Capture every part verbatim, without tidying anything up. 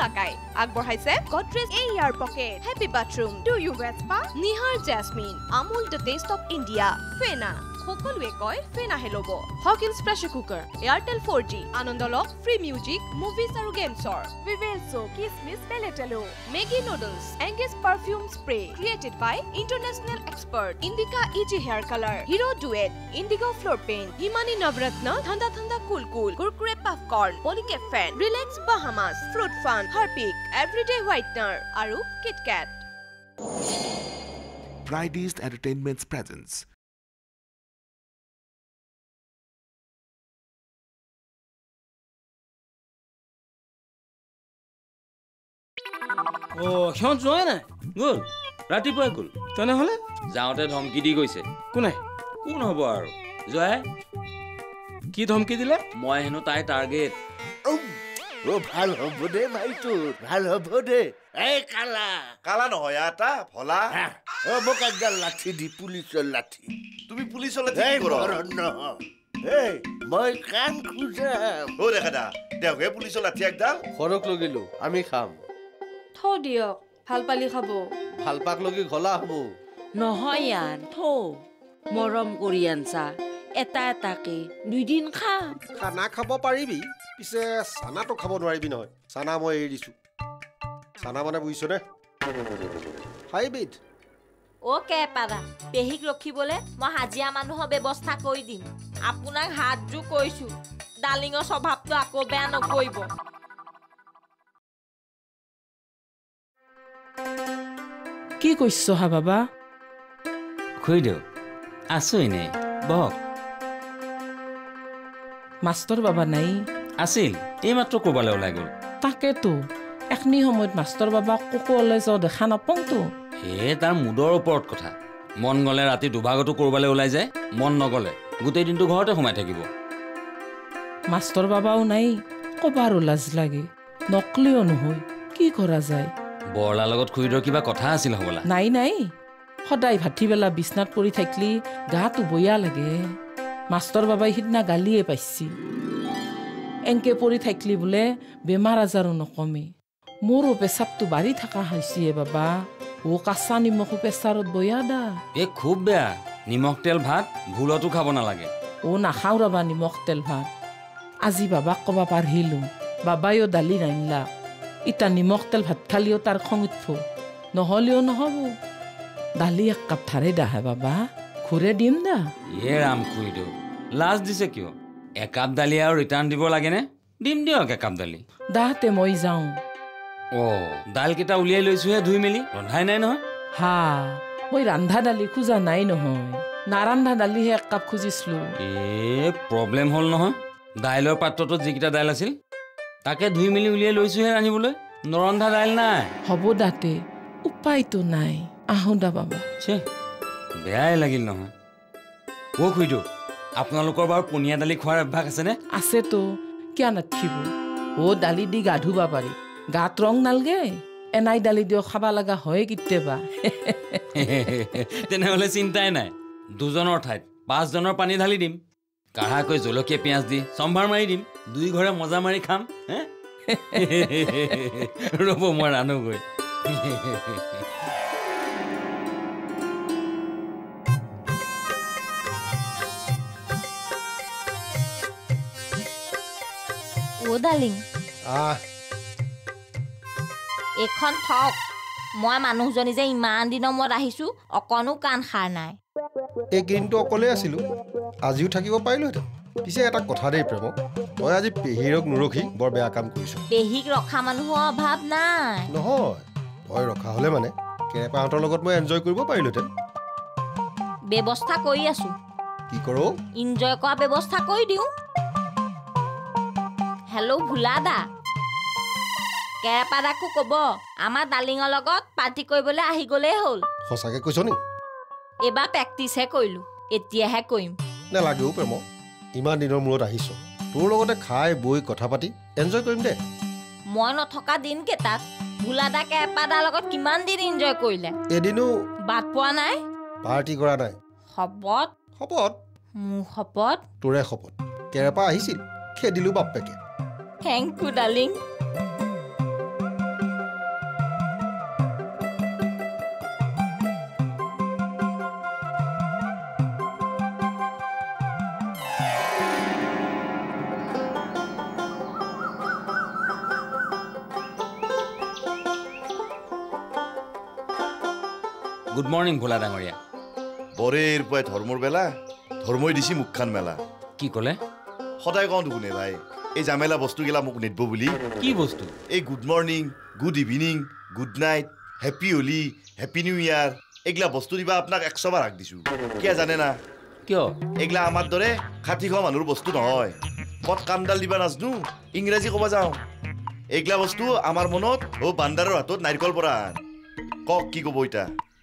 লাগাই আগবঢ়াইছে Godrej Air Pocket Happy Bathroom Do You Wet Spa Nihar Jasmine Amul The Taste of India Fena সকলোৱে কয় ফেনাহে ল'ব Hawkins Pressure Cooker Airtel four G আনন্দলক Free Music Movies আৰু Gamesৰ Vivelso Kismis Beletelo Maggi Noodles Angus Perfume Spray Created by International Expert Indica E G Hair Color Hero Duet Indigo Floor Paint Himani Navratna Thanda Thanda Cool Cool Kurkure Popcorn Polycap Fan Relax Bahamas Fruit Fun Harpic Everyday Whitener আৰু Kit Kat Fridays Entertainment's presence ও হিয়ন যোৱা নাই গ'ল ৰাতিপুৱাই গ'ল তেনেহ'লে যাওঁতে ধমকি দি গৈছে কোনে কোন হ'ব আৰু জয় কি ধমকি দিলে মই হেনো তাই টাৰ্গেট ও ভাল হ'ব দে ভাইটো ভাল হ'ব দে এই কালা কালা নহয় এটা ভলা ও মোক একডাল লাঠি দি পুলিচৰ লাঠি তুমি পুলিচলৈ ঠিক কৰা এই মই কাম খুজাম ও দেখা দা দেওগে পুলিচৰ লাঠি একডাল খৰক লগিলো আমি খাম থৌ দিয়ক ভাল পালি খাব ভাল পাক লগি ঘলা হ'ব নহয় ইয়াৰ থৌ মৰম কৰি আনছা এটা এটাকে দুইদিন খা খানা খাব পাৰিবি পিছে চানাটো খাব নোৱাৰিবি নহয় চানা মই এৰি দিছোঁ চানা মানে বুজিছনে হাইব্ৰিড অ'কে পাৰা পেহীক ৰখিবলৈ মই হাজিৰা মানুহৰ ব্যৱস্থা কৰি দিম আপোনাক হাতযোৰ কৈছোঁ ডালিঙৰ স্বভাৱটো আকৌ বেয়া নকৰিব কি কৈছ হা বাবা খুই দিও আছো এনে বহক মাষ্টৰ বাবা নাই আছিল এইমাত্ৰ ক'ৰবালৈ ওলাই গ'ল তাকেতো এখনি সময়ত মাষ্টৰ বাবা ক'কলৈ যাওঁ দেখা নাপাওঁতো হে তাৰ মুডৰ ওপৰত কথা মন গ'লে ৰাতি দুভাগতো ক'ৰবালৈ ওলাই যায় মন নগ'লে গোটেই দিনটো ঘৰতে সোমাই থাকিব মাষ্টৰ বাবাও নাই ক'বাৰো লাজ লাগে নকলিও নহয় কি কৰা যায় বৰলাৰ লগত খুৰীদৰ কিবা কথা আছিল হ'বলা নাই নাই সদায় ভাটিবেলা বিছনাত পৰি থাকিলি গাটো বয়া লাগে মাষ্টৰ বাবাই সিদিনা গালিয়ে পাইছি এনকে পৰি থাকিলি বোলে বেমাৰ আজাৰো নকমে মোৰো পেচাবটো বাঢ়ি থকা হৈছে বাবা ও কাঁচা নিমখো প্ৰেছাৰত বয়া দা এ খুব বেয়া নিমখ তেল ভাত ভুলতো খাব নালাগে ও নাখাওঁ ৰবা নিমখ তেল ভাত আজি বাবাক ক'বা পাৰহিলোঁ বাবাইও দালি নাইনলা ইটা নিমখ তেল ভাত খালিও তাৰ খং উঠব নহ'লেও নহ'ব দালি এক কাপ ধাৰে দাহে বাবা ঘূৰে দিম দা এ ৰাম খুৰীদো লাজ দিছে কিয় একাপ দালি আৰু ৰিটাৰ্ণ দিব লাগেনে দিম দিয়ক একাপ দালি দাহতে মই যাওঁ অ' দাইলকেইটা উলিয়াই লৈছোহে ধুই মেলি ৰন্ধাই নাই নহয় হা মই ৰান্ধা দালি খোজা নাই নহয় নাৰান্ধা দালিহে এক কাপ খুজিছিলোঁ এ প্ৰব্লেম হ'ল নহয় দাইলৰ পাত্ৰটোত যিকেইটা দাইল আছিল তাকে ধুই মেলি উলিয়াই লৈছোহে ৰান্ধিবলৈ নৰন্ধা দাইল নাই হ'ব দাতে উপায়তো নাই আহোঁ দা বাবা ছে বেয়াই লাগিল নহয় অ' খুইদো আপোনালোকৰ বাৰু পনীয়া দালি খোৱাৰ অভ্যাস আছেনে আছেতো কিয় নাথাকিব অ' দালি দি গা ধুবা পাৰি গাত ৰং নালগে এনাই দালি দিও খাবা লগা হয় কেতিয়াবা তেনেহ'লে চিন্তাই নাই দুজনৰ ঠাইত পাঁচজনৰ পানী ঢালি দিম কাঢ়াকৈ জলকীয়া পিঁয়াজ দি চম্ভাৰ মাৰি দিম দুই ঘৰে মজা মাৰি খাম হে ৰ'ব মই ৰান্ধোগৈ অ' ডালিং আহ এইখন থক মই মানুহজনী যে ইমান দিনৰ মূৰত আহিছোঁ অকণো কাণ সাৰ নাই এইকেইদিনটো অকলে আছিলোঁ আজিও থাকিব পাৰিলোহেঁতেন পিছে এটা কথা দেই প্ৰেম তই আজি পেহীৰক নৰখি বৰ বেয়া কাম কৰিছ পেহীক ৰখা মানুহৰ অভাৱ নাই নহয় তই ৰখা হ'লে মানে কেৰেপাহঁতৰ লগত মই এনজয় কৰিব পাৰিলোহেঁতেন ব্যৱস্থা কৰি আছোঁ কি কৰোঁ ইনজয় কৰা ব্যৱস্থা কৰি দিওঁ হেল্ল' ভোলা দা কেৰেপা দাকো ক'ব আমাৰ ডালিঙৰ লগত পাৰ্টি কৰিবলৈ আহি গ'লেই হ'ল সঁচাকৈ কৈছ নি এইবাৰ প্ৰেক্টিচহে কৰিলোঁ এতিয়াহে কৰিম নেলাগেও প্ৰেম ইমান দিনৰ মূৰত আহিছ তোৰ লগতে খাই বৈ কথা পাতি এনজয় কৰিম দে মই নথকা দিনকেইটাত ভোলা দা কেৰেপা দাৰ লগত কিমান দিন এনজয় কৰিলে এদিনো বাট পোৱা নাই পাৰ্টি কৰা নাই শপত শপত মোৰ শপত তোৰে শপত কেৰেপা আহিছিল খেদিলোঁ বাপেকে thank you darling good morning Bhola ডাঙৰীয়া বৰেৰ পুৱাই ধৰ্মৰ বেলা ধৰ্মই দিছি মুখখান মেলা কি ক'লে সদায় কওঁ দেখোনে ভাই এই জামেলা বস্তুগিলা মোক নিদব বুলি কি বস্তু এই good morning good evening good night happy Holi happy new year এইগিলা বস্তু দিবা আপোনাক একশবাৰ হাক দিছোঁ কিয় জানে না কিয় এইগিলা আমাৰ দৰে ষাঠি খোৱা মানুহৰ বস্তু নহয় ক'ত কামডাল দিবা নাজনো ইংৰাজী ক'ব যাওঁ এইগিলা বস্তু আমাৰ মনত অ' বান্দাৰৰ হাতত নাৰিকল পৰা কওক কি ক'ব এতিয়া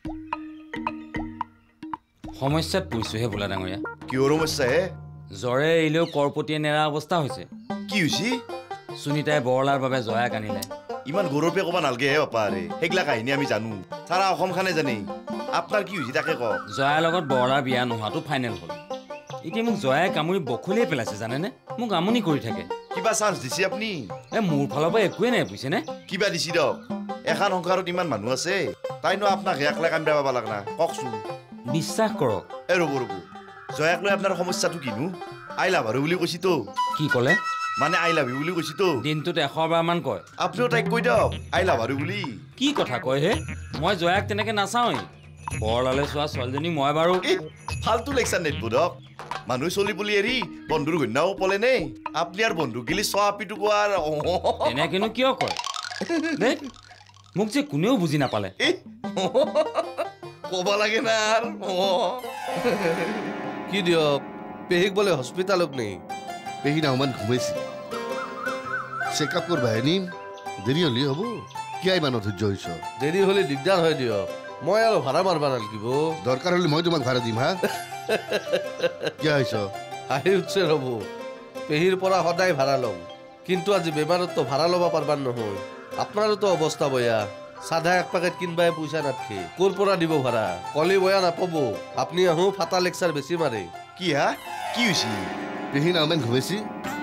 সমস্যাত পৰিছোহে ভোলা ডাঙৰীয়া কিহৰ সমস্যা হে জ্বৰে এৰিলেও কৰপতিয়ে নেৰা অৱস্থা হৈছে কি হৈছে সুনীতাই বৰলাৰ বাবে জয়াক আনিলে ইমান গৌৰৱে ক'ব নালাগে হে বাপা আৰে সেইগিলা কাহিনী আমি জানো চাৰা অসমখানে জানে আপোনাৰ কি হৈছে তাকে কওক জয়াৰ লগত বৰলাৰ বিয়া নোহোৱাটো ফাইনেল হ'ল এতিয়া মোক জয়াই কামুৰি বখলিয়ে পেলাইছে জানেনে মোক আমনি কৰি থাকে কিবা চান্স দিছে আপুনি এ মোৰ ফালৰ পৰা একোৱে নাই বুজিছেনে কিবা দিছি দিয়ক এখন সংসাৰত ইমান মানুহ আছে তাইনো আপোনাক একলা কাম বেয়া পাব লাগ না কওকচোন বিশ্বাস কৰক এ ৰ'ব ৰ'ব জয়াক লৈ আপোনাৰ সমস্যাটো কিনো আই লাভ আৰু বুলি কৈছিতো কি ক'লে মানে আই লাভ ইউ বুলি কৈছিতো দিনটোত এশ বাৰমান কয় আপুনিও তাইক কৈ দিয়ক আই লাভ আৰু বুলি কি কথা কয় হে মই জয়াক তেনেকে নাচাওঁৱেই বৰলালে চোৱা ছোৱালীজনী মই বাৰু ফাল্টু লেকচাৰ নেদব দিয়ক মানুহ চলি বুলি এৰি বন্ধুৰ ঘন্যাও পলে নে আপুনি আৰু বন্ধু গিলি চোৱা আপিটো কোৱাৰ এনেকেনো কিয় কয় দেই মোক যে কোনেও বুজি নাপালে ক'ব লাগে না কি দিয়ক পেহীক বোলে হস্পিটালত নেই পেহী নাহমান ঘুমাইছে চেকআপ কৰবা নিম দেৰি হ'লে হ'ব কিয় ইমান অধৈৰ্য হৈছ দেৰি হ'লে দিগদাৰ হয় দিয়ক মই আৰু ভাড়া মাৰবা নালাগিব দৰকাৰ হ'লে মই তোমাক ভাড়া দিম হা কিয় হৈছ হাঁহি উঠছে ৰ'ব পেহীৰ পৰা সদায় ভাড়া লওঁ কিন্তু আজি বেমাৰততো ভাড়া ল'ব পাৰবাৰ নহয় আপোনাৰোতো অৱস্থা বয়া চাধা এক পেকেট কিনবাই পইচা নাথাকে ক'ৰ পৰা দিব ভাড়া কলি বয়া নাপাব আপুনি আহো ফাটা লেকচাৰ বেছি মাৰে কি হা কি হৈছে পেহী নাহমান ঘুমাইছে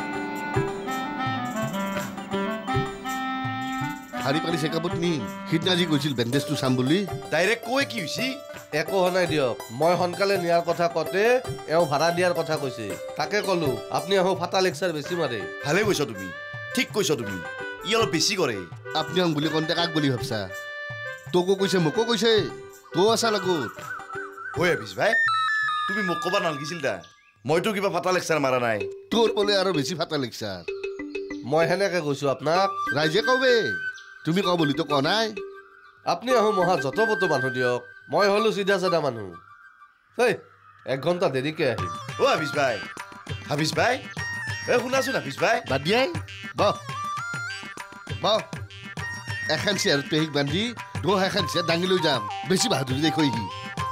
শাৰী পানী চেকআপত নি সিদিনা যি কৈছিল বেণ্ডেজটো চাম বুলি ডাইৰেক্ট কৈ কি হৈছে একো হোৱা নাই দিয়ক মই সোনকালে নিয়াৰ কথা কওঁতে এওঁ ভাড়া দিয়াৰ কথা কৈছে তাকে ক'লো আপুনি আহো ফাটা লেকচাৰ বেছি মাৰে ভালে কৈছ তুমি ঠিক কৈছ তুমি ই অলপ বেছি কৰে আপুনি আহোঁ বুলি কওঁতে কাক বুলি ভাবছা তোকো কৈছে মোকো কৈছে তও আছা লগত হৈ আপিছ ভাই তুমি মোক ক'ব নালাগিছিল দা মইতো কিবা ফাটা লেকচাৰ মাৰা নাই তোৰ বোলে আৰু বেছি ফাটা লেকচাৰ মই সেনেকে কৈছো আপোনাক ৰাইজে কবে তুমি কওঁ বুলি তো কোৱা নাই আপুনি আহো মহা যত পত মানুহ দিয়ক মই হলো চিধা চাধা মানুহ হেই এক ঘণ্টা দেৰিকে আহিম অ' হাফিজ ভাই হাফিজ ভাই এ শুনাচোন হাফিজ ভাই বাদ দিয়াই বহ বহ এখন চেয়াৰত পেহীক বান্ধি দহ এখন চেয়াৰ দাঙি লৈ যাম বেছি বাহাদুৰি দেখুৱাইহি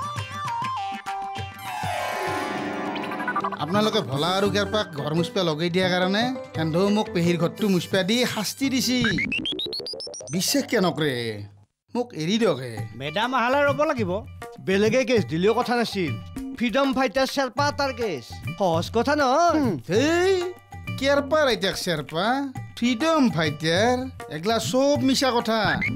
আপোনালোকে ভলা আৰু গেৰপাক ঘৰ মুচপা লগাই দিয়াৰ কাৰণে সেন্ধেও মোক পেহীৰ ঘৰটো মুচপা দি শাস্তি দিছি বিশ্বাস কিয় নকৰে মোক এৰি দিয়কে মেডাম আহালে ৰ'ব লাগিব বেলেগে কেছ দিলেও কথা নাছিল ফ্ৰীডম ফাইটাৰ শ্বেৰপা তাৰ কেছ সহজ কথা নহয় হেই কেৰপা ৰাইতাক শ্বেৰপা ফ্ৰীডম ফাইটাৰ এগলা চব মিছা কথা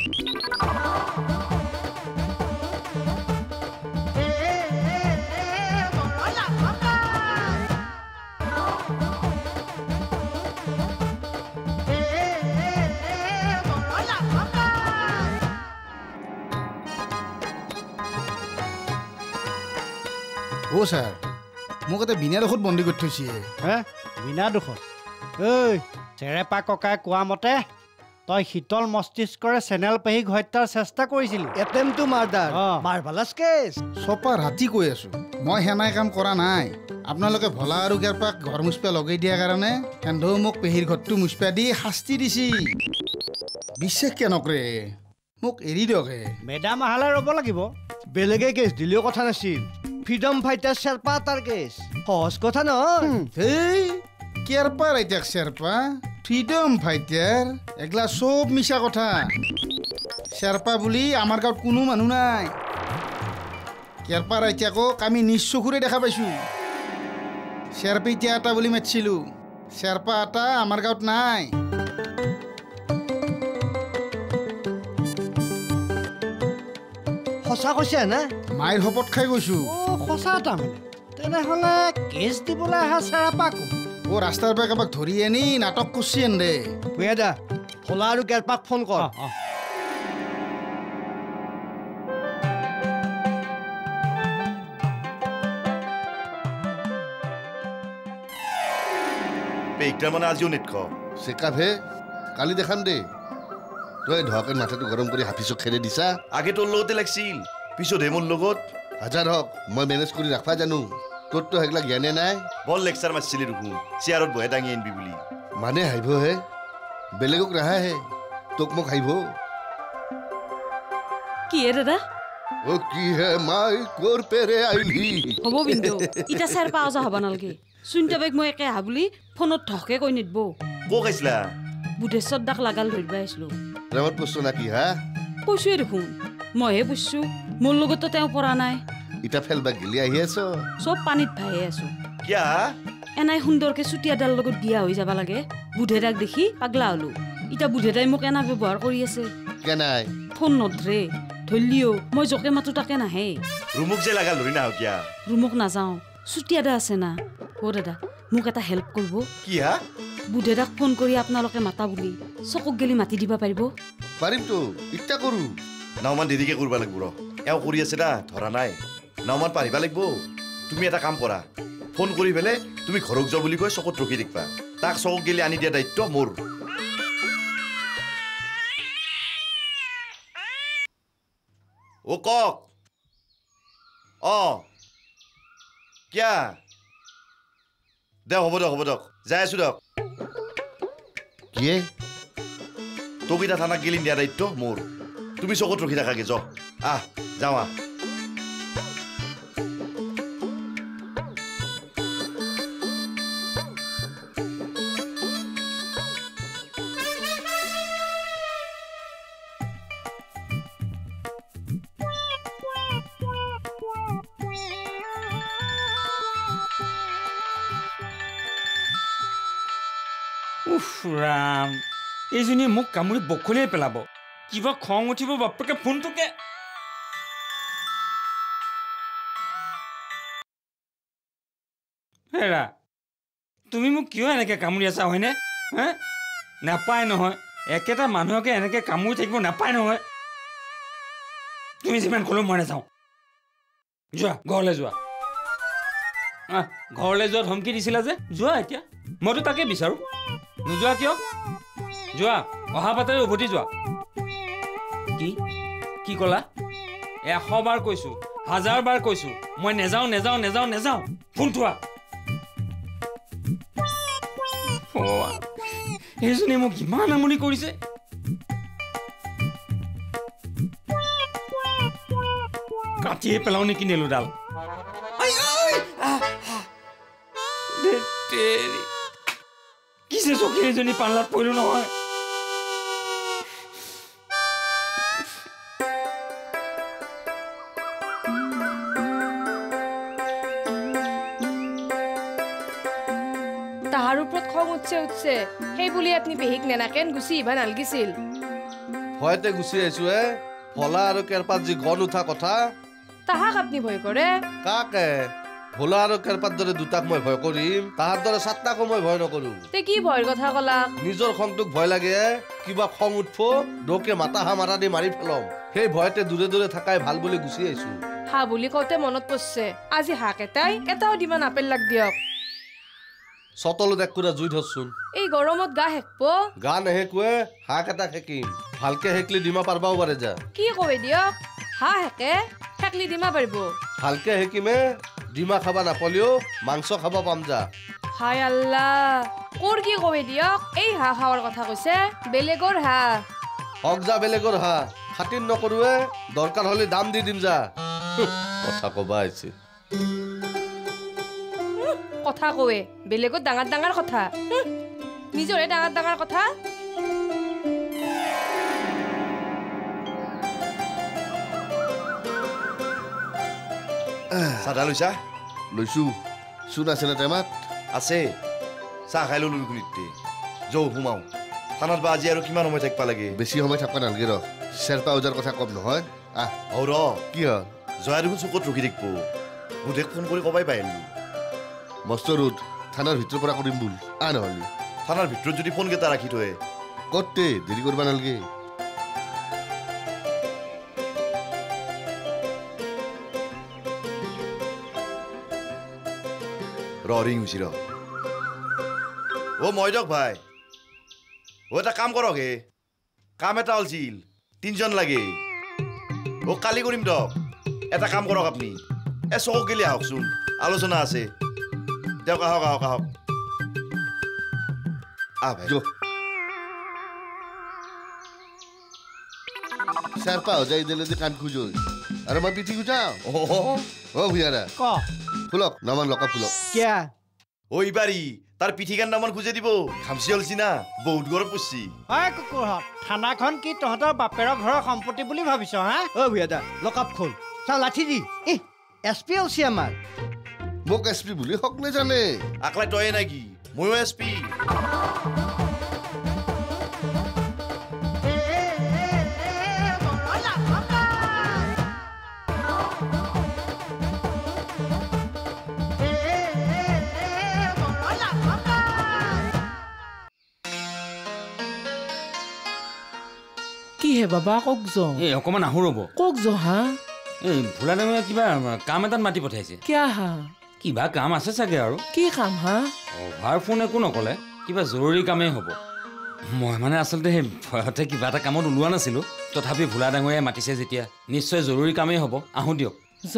অ' ছাৰ মোক এটা বিনা দোষত বন্দী কৰি থৈছে হে বিনা দোষত ঐ চেৰেপা ককাই কোৱা মতে তই শীতল মস্তিষ্কৰে চেনেল পেহীক হত্যাৰ চেষ্টা কৰিছিলি attempt to murder marvellous case চপা ৰাতি কৈ আছো মই সেনাই কাম কৰা নাই আপোনালোকে ভলা আৰু গেৰপাক ঘৰ মুচপা লগাই দিয়াৰ কাৰণে সেন্ধেও মোক পেহীৰ ঘৰটো মুচপা দি শাস্তি দিছি বিশ্বাস কিয় নকৰে মোক এৰি দিয়কে মেডাম আহালে ৰ'ব লাগিব বেলেগে কেছ দিলেও কথা নাছিল ফ্ৰীডম ফাইটাৰ শ্বেৰপা তাৰ কেছ সহজ কথা নহয় হেই কেৰপা ৰাইতাক শ্বেৰপা ফ্ৰীডম ফাইটাৰ এগলা চব মিছা কথা শ্বেৰপা বুলি আমাৰ গাঁৱত কোনো মানুহ নাই কেৰপা ৰাইতাকক আমি নিজ চকুৰে দেখা পাইছো শ্বেৰপেটিয়া এটা বুলি মাতিছিলো শ্বেৰপা এটা আমাৰ গাঁৱত নাই সঁচা কৈছে না মাইৰ শপত খাই গৈছো অ' সঁচা তাৰমানে তেনেহ'লে কেছ দিবলৈ অহা চেৰাপাক অ' ৰাস্তাৰ পৰা কাৰোবাক ধৰি আনি নাটক কৰিছি এন দে দা ভলা আৰু কেৰপাক ফোন কৰ পেহিকটাৰ মানে আজিও নেট খ চেকাপ হে কালি দেখাম দে তই ধোৱাকে মাথাটো গৰম কৰি হাফিচক খেৰে দিছা আগে তোৰ লগতে লাগিছিল পিছতহে মোৰ লগত হাজাৰ হওক মই মেনেজ কৰি ৰাখবা জানো তোৰতো সেইগিলা জ্ঞানে নাই বৰ লেকচাৰ মাৰিছিলি দেখোন চেয়াৰত বহে দাঙি আনিবি বুলি মানে হাইব হে বেলেগক ৰাহা হে তোক মোক হাইব কি হে দাদা ও কি হে মাই কোৰ পেৰে আইলি হ'ব বিন্দু ইটা চেৰ পাও যা হ'ব নালগে সুনতে বেগ মই একে আহা বুলি ফোনত ঠকে কৈ নিদব কো কৈছিলা বুধেশ্বৰ দাক লাগাল ধৰিবা আহিছিলো প্ৰেমত পছছো না কি হা কৈছোৱে দেখোন মইহে বুজছো মোৰ লগতো তেওঁ পৰা নাই ইটা ফেলবা গেলি আহি আছ চব পানীত ভাইহে আছো কিয়া এনাই সুন্দৰকে চুটিয়াদাৰ লগত বিয়া হৈ যাব লাগে বুধেৰাক দেখি পাগলা হলো ইটা বুধেৰাই মোক এনা ব্যৱহাৰ কৰি আছে কেনাই ফোন নধৰে ধৰিলিও মই জকে মাতো তাকে নাহে ৰুমুক যে লাগাল ধৰি নাহ কিয়া ৰুমক নাযাওঁ চুটিয়াদা আছে না অ' দাদা মোক এটা হেল্প কৰিব কি হা বুধেৰাক ফোন কৰি আপোনালোকে মাতা বুলি চকুক গেলি মাতি দিব পাৰিব পাৰিমতো ইচ্ছা কৰো নাওমান দেৰিকে কৰিব লাগিব ৰ এওঁ কৰি আছে দা ধৰা নাই নাওমান পাৰিবা লাগিব তুমি এটা কাম কৰা ফোন কৰি পেলাই তুমি ঘৰক যাওঁ বুলি কৈ চকুত ৰখি দেখিবা তাক চকুক গেলি আনি দিয়া দায়িত্ব মোৰ ও কক অ কিয়া দে হ'ব দক হ'ব দক যাই আছো দক কিয়ে তোক এতিয়া থানাক গেলি দিয়া দায়িত্ব মোৰ তুমি চকুত ৰখি থাকাগে য আহ যাওঁ আহ উফ ৰাম এইজনীয়ে মোক কামুৰি বখলিয়াই পেলাব কিবা খং উঠিব বাপেকে ফোনটোকে হেৰা তুমি মোক কিয় এনেকৈ কামুৰি আছা হয়নে হে নাপায় নহয় একেটা মানুহকে এনেকৈ কামুৰি থাকিব নাপায় নহয় তুমি যিমান ক'লেও মই নাযাওঁ যোৱা ঘৰলৈ যোৱা ঘৰলৈ যোৱা ধমকি দিছিলা যে যোৱা এতিয়া মইতো তাকে বিচাৰোঁ নোযোৱা কিয় যোৱা অহা বাটেৰে উভতি যোৱা কি কি ক'লা এশ বাৰ কৈছো হাজাৰ বাৰ কৈছো মই নেযাওঁ নেযাওঁ নেযাওঁ নেযাওঁ ফোন থোৱা এইজনী মোক ইমান আমনি কৰিছে কাটিয়ে পেলাও নেকি নেলুডাল কিছে চকী এজনী পাল্লাত পৰিলো নহয় তাহাৰ ওপৰত খং উঠছে উঠছে সেই বুলি আপুনি পেহিক নেনাকেন গুচি আহিবা নালগিছিল ভয়তে গুচি আহিছো হে ভোলা আৰু কেৰপাত যি গণ উঠা কথা তাহাক আপুনি ভয় কৰে কাকে ভোলা আৰু কেৰপাত দৰে দুটাক মই ভয় কৰিম তাহাৰ দৰে সাতটাকো মই ভয় নকৰো তে কি ভয়ৰ কথা কলা নিজৰ খংটোক ভয় লাগে কিবা খং উঠব ডকে মাতা হা মাৰা দি মাৰি পেলাম সেই ভয়তে দূৰে দূৰে থাকাই ভাল বুলি গুচি আহিছো হা বুলি কওঁতে মনত পৰছে আজি হাক এটাই এটাও দিবা নাপেল লাগ দিয়ক চতলত এক কুৰা জুই ধৰচোন এই গৰমত গা হেকব গা নেহেকুৱে হাক এটা হেকিম ভালকে হেকলি দিমা পাৰবাও পাৰে যা কি কবে দিয়ক হা হেকে হেকলি দিমা পাৰিব ভালকে হেকিমে ডিমা খাবা নাপলিও মাংস খাবা পাম যা হায় আল্লাহ কোৰ কি কবে দিয়ক এই হাঁহ খাৱাৰ কথা কৈছে বেলেগৰ হাঁহ হক যা বেলেগৰ হাঁহ খাতিৰ নকৰোৱে দৰকাৰ হলে দাম দি দিম যা কথা কবা আহিছে কথা কৱে বেলেগত ডাঙৰ ডাঙৰ কথা নিজৰে ডাঙৰ ডাঙৰ কথা চাহ লৈছা লৈছো চোন আছে না টেমাত আছে চাহ খাই ললো দেখোন যৌ সোমাও থানাত বা আজি আৰু কিমান সময় থাকিব লাগে বেছি সময় থাকবা নালাগে ৰ চেৰপা ওজাৰ কথা কম নহয় আহ অ ৰ কি হ'ল জয়া দেখোন চকুত ৰখি থাকিব বুধেক ফোন কৰি কবাই পাই আহিলো মস্ত ৰোদ থানাৰ ভিতৰৰ পৰা কৰিম বোল আহ নহ'লে থানাৰ ভিতৰত যদি ফোনকেইটা ৰাখি থয় কতে দেৰি কৰিব নালাগে ৰ ৰিং হৈছে ৰ অ ও মই দক ভাই ও এটা কাম কৰক হে কাম এটা অলছিল তিনজন লাগে ও কালি কৰিম দক এটা কাম কৰক আপুনি এ চক গেলি আহকচোন আলোচনা আছে দিয়ক আহক আহক আহক আহ ভাই চেৰপা হৈ যায় দিলে যে কাণ খুজো আৰু মই পিঠি খুজাওঁ অ ভূঞাৰা ক ফুলক নামান লকা ফুলক কিয়া ঐ বাৰী তাৰ পিঠিকান নামান খুজে দিব খামচি হলছি না বহুত গৰম পৰছি হয় কুকুৰহঁত থানাখন কি তহঁতৰ বাপেৰৰ ঘৰৰ সম্পত্তি বুলি ভাবিছ হা অ ভূঞা লকাপ খোল চা লাঠি দি ই এছ পি অলছি আমাৰ মোক এছ পি বুলি হক নেজানে আকলাই তয়ে নাকি ময়ো এছ পি কি হে বাবা কক য এই অকমান আহো ৰ'ব কক য হা এই ভোলা ডাঙৰীয়া কিবা কাম এটাত মাতি পঠাইছে কিয় হা কিবা কাম আছে চাগে আৰু কি কাম হা অভাৰ ফোন একো নকলে কিবা জৰুৰী কামেই হ'ব মই মানে আচলতে সেই ভয়তে কিবা এটা কামত ওলোৱা নাছিলোঁ তথাপি ভোলা ডাঙৰীয়াই মাতিছে যেতিয়া নিশ্চয় জৰুৰী কামেই হ'ব আহোঁ দিয়ক য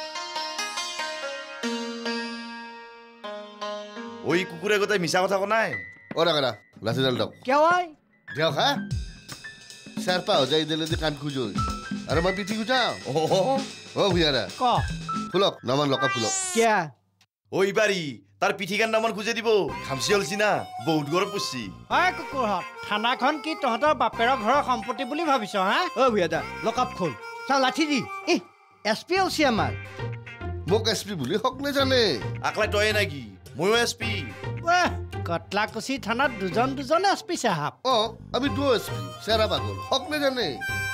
ঐ কুকুৰে গোটাই মিছা কথা কনাই অ ৰাগৰা লাঠিডাল দক কিয় ঐ দিয়ক হা চেৰপা হৈ যায় দিলে যে কাণ খুজো আৰু মই পিঠি খুজাওঁ অ ভূঞাৰা ক ফুলক নামান লকা ফুলক কিয়া ঐ বাৰী তাৰ পিঠিকান নামান খুজে দিব খামচি হলছি না বহুত গৰম পৰছি হয় কুকুৰহঁত থানাখন কি তহঁতৰ বাপেৰৰ ঘৰৰ সম্পত্তি বুলি ভাবিছ হা অ ভূঞা লকাপ খোল চা লাঠি দি ই এছ পি অলছি আমাৰ মোক এছ পি বুলি হক নেজানে আকলাই তয়ে নাকি ময়ো এছ পি কটলাকুছি থানাত দুজন দুজন এছ পি চাহাব অ আমি দু এছ পি চেৰা পাগল হক নেজানে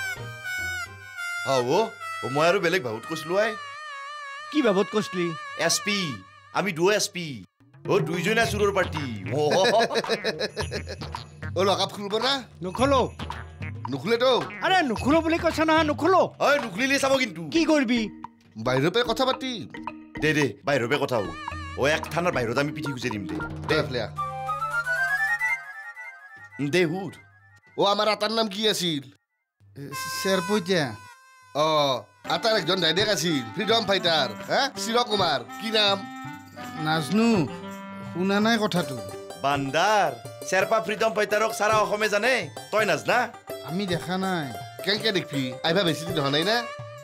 হাও ও মই আৰু বেলেগ ভাবত কৈছিলো আই কি ভাবত কৈছিলি এছ পি আমি দু এছ পি ও দুইজনে চুৰৰ পাৰ্টি ও লকাপ খুলিব না নুখলো নুখুলে তো আৰে নুখলো বুলি কৈছ নহয় নুখলো ঐ নুখুলিলে চাব কিন্তু কি কৰিবি বাহিৰৰ পৰা কথা পাতি দে দে বাহিৰৰ পৰা কথা হ'ব ও এক থানাৰ বাহিৰত আমি পিঠি খুজে দিম দে দে ফ্লেয়া দে হুৰ ও আমাৰ আটাৰ নাম কি আছিল চেৰপইয়া অ আটাৰ একজন ডাইৰেক্ট আছিল ফ্ৰীডম ফাইটাৰ হা চিৰ কুমাৰ কি নাম নাজনো শুনা নাই কথাটো বান্দাৰ চেৰপা ফ্ৰীডম ফাইটাৰক সাৰা অসমে জানে তই নাজনা আমি দেখা নাই কেনেকে দেখবি আইভা বেছি দিন হোৱা নাই না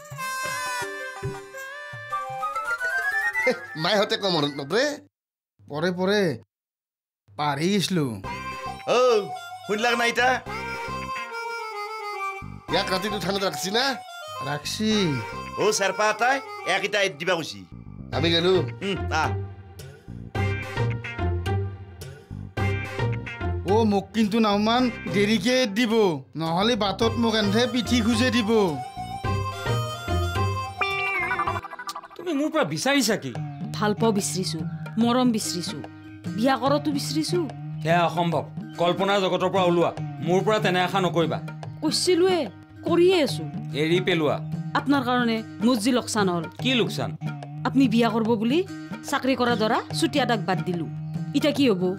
মাইহঁতে কম মনত নপৰে পৰে পৰে পাহৰি গৈছিলো ঔ শুনলাক না ইটা ইয়াক ৰাতিটো থানাত ৰাখছি না ৰাখছি ও চেৰপা এটাই এক ইটা এড দিবা কৈছি আমি গেলো আহ ও মোক কিন্তু নাওমান দেৰিকে দিব নহ'লে বাটত মোক এন্ধে পিঠি খুজে দিব তুমি মোৰ পৰা বিচাৰিছা কি ভাল পাওঁ বিচাৰিছো মৰম বিচাৰিছো বিয়া কৰাটো বিচাৰিছো সেয়া অসম্ভৱ কল্পনাৰ জগতৰ পৰা ওলোৱা মোৰ পৰা তেনে আশা নকৰিবা কৈছিলোৱে কৰিয়ে আছো এৰি পেলোৱা আপোনাৰ কাৰণে মোৰ যি লোকচান হ'ল কি লোকচান আপুনি বিয়া কৰিব বুলি চাকৰি কৰা দৰা চুতীয়া দাগ বাদ দিলো এতিয়া কি হ'ব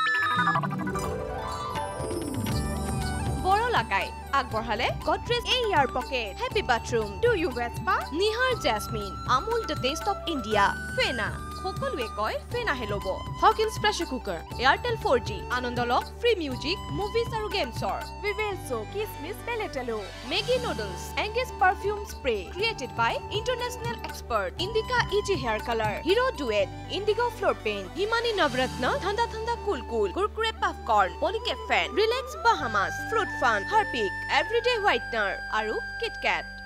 Borola Kai আগবঢ়ালে Godrej A R Pocket Happy Bathroom Do You Wear Spa Nihar Jasmine Amul The Taste of India Fena সকলোৱে কয় ফেনা হেলব Hawkins pressure cooker Airtel four G আনন্দলক ফ্ৰী মিউজিক মুভিজ আৰু গেমছৰ ভিভেলছো কিসমিস পেলেটেলো Maggi noodles engage perfume spray created by international expert Indica easy hair colour Hero ডুৱেট Indigo floor paint Himani Navratna ঠাণ্ডা ঠাণ্ডা কুল কুল কুৰকুৰে পপকৰ্ন পলিকেট ফেন relax Bahamas fruit fun Harpic everyday whitener আৰু কিটকেট